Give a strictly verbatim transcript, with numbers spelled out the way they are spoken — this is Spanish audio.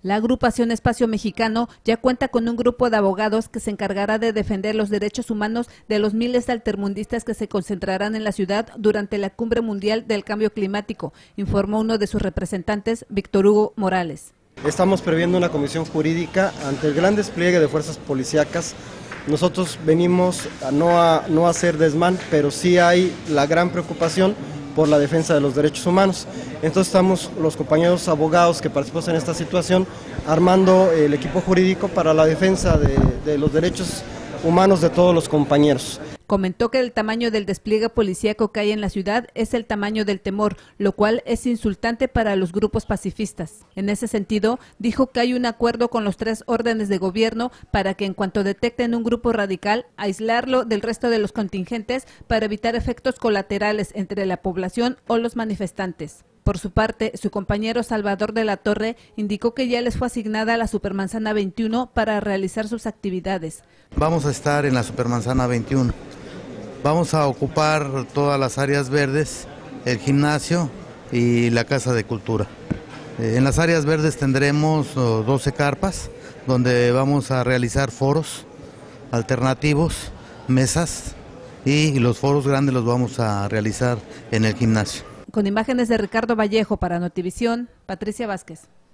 La agrupación Espacio Mexicano ya cuenta con un grupo de abogados que se encargará de defender los derechos humanos de los miles de altermundistas que se concentrarán en la ciudad durante la Cumbre Mundial del Cambio Climático, informó uno de sus representantes, Víctor Hugo Morales. Estamos previendo una comisión jurídica ante el gran despliegue de fuerzas policíacas. Nosotros venimos a no, a no hacer desmán, pero sí hay la gran preocupación por la defensa de los derechos humanos. Entonces estamos los compañeros abogados que participamos en esta situación armando el equipo jurídico para la defensa de, de los derechos humanos de todos los compañeros. Comentó que el tamaño del despliegue policíaco que hay en la ciudad es el tamaño del temor, lo cual es insultante para los grupos pacifistas. En ese sentido, dijo que hay un acuerdo con los tres órdenes de gobierno para que en cuanto detecten un grupo radical, aislarlo del resto de los contingentes para evitar efectos colaterales entre la población o los manifestantes. Por su parte, su compañero Salvador de la Torre indicó que ya les fue asignada la Supermanzana veintiuno para realizar sus actividades. Vamos a estar en la Supermanzana veintiuno. Vamos a ocupar todas las áreas verdes, el gimnasio y la Casa de Cultura. En las áreas verdes tendremos doce carpas, donde vamos a realizar foros alternativos, mesas, y los foros grandes los vamos a realizar en el gimnasio. Con imágenes de Ricardo Vallejo para Notivisión, Patricia Vázquez.